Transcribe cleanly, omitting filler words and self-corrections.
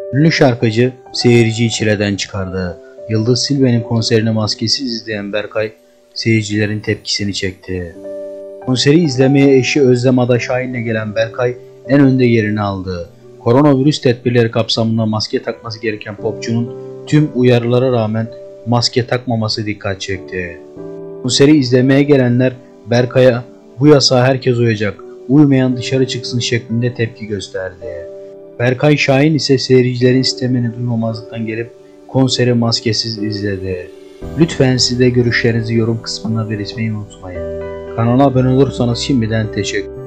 Ünlü şarkıcı seyirciyi çileden çıkardı. Yıldız Silve'nin konserini maskesiz izleyen Berkay seyircilerin tepkisini çekti. Konseri izlemeye eşi Özlem Ada Şahin'le gelen Berkay en önde yerini aldı. Koronavirüs tedbirleri kapsamında maske takması gereken popçunun tüm uyarılara rağmen maske takmaması dikkat çekti. Konseri izlemeye gelenler Berkay'a "Bu yasağa herkes uyacak, uymayan dışarı çıksın" şeklinde tepki gösterdi. Berkay Şahin ise seyircilerin istemini duymamazlıktan gelip konseri maskesiz izledi. Lütfen siz de görüşlerinizi yorum kısmına belirtmeyi unutmayın. Kanala abone olursanız şimdiden teşekkür ederim.